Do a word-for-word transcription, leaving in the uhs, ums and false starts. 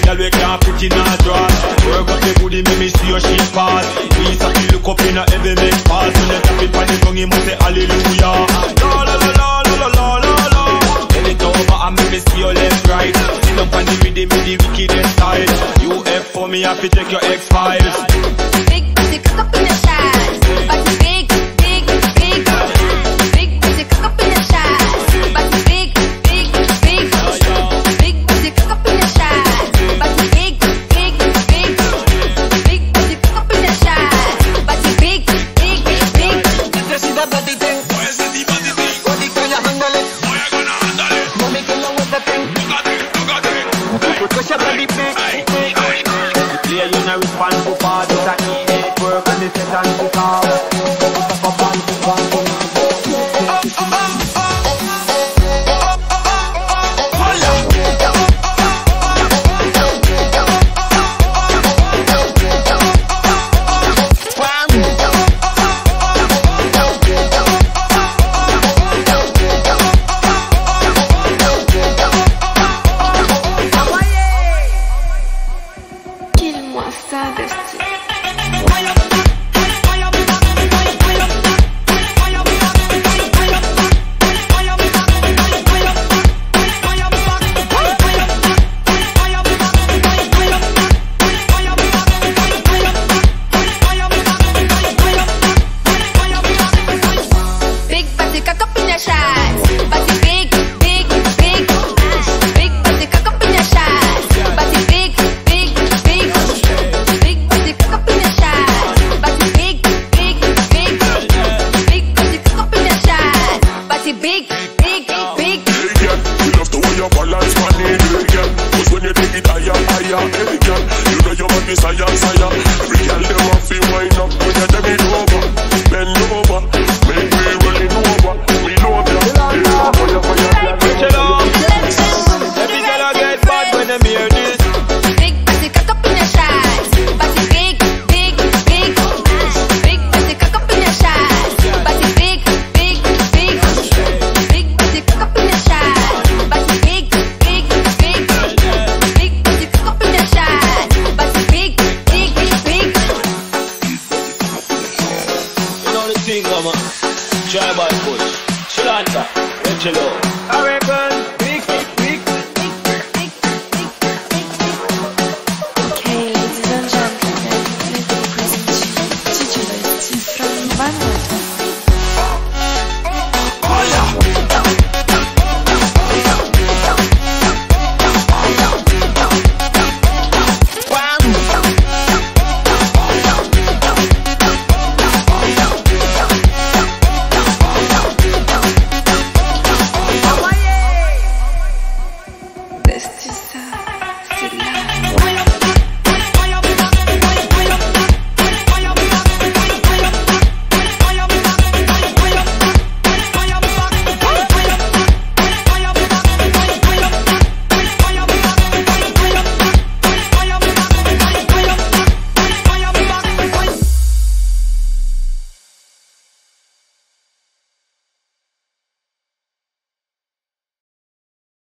girl we can't put in a dress. Work up the booty, make me see your shape pass. Please have to look up in a heavy make pass. When you tap it on the tongue, you must say hallelujah. La la la la la la la la. Tell it over and make me see your left right. Sit up on the rhythm with the wickedest style. You F for me, have to check your X-Files. Big booty, cock up in the shots. Body big, big, big. Big booty, cock up in the shots. Body big, big, big. Big booty, cock up in the shots. Body big, big, big. Big booty, cock up in the shots. Body big, big, big. You see that body thing? Where's the body thing? Body can you handle it? How you gonna handle it? Mommy can you with the thing? Look at it, look at it. Push your body big. Yeah, you know respond to part of that need work and the set and the car. Big, big, big. Hey girl, you love the way you balance money, hey girl. 'Cause when you take it higher, higher, hey girl, you know your man desire.